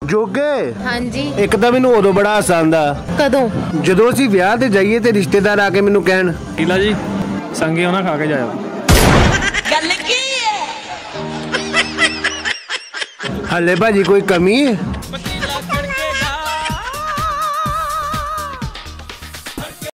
ਜੋਗੇ ਹਾਂਜੀ ਇੱਕ ਤਾਂ ਮੈਨੂੰ ਉਦੋਂ ਬੜਾ ਹਾਸਾ ਆਉਂਦਾ ਕਦੋਂ ਜਦੋਂ ਅਸੀਂ ਵਿਆਹ ਤੇ ਜਾਈਏ ਤੇ ਰਿਸ਼ਤੇਦਾਰ ਆ ਕੇ ਮੈਨੂੰ ਕਹਿਣ ਕੀਲਾ ਜੀ ਸੰਗੇ ਉਹਨਾਂ ਖਾ ਕੇ ਜਾਇਓ। ਹਲੇ ਭਾਜੀ ਕੋਈ ਕਮੀ ਹੈ?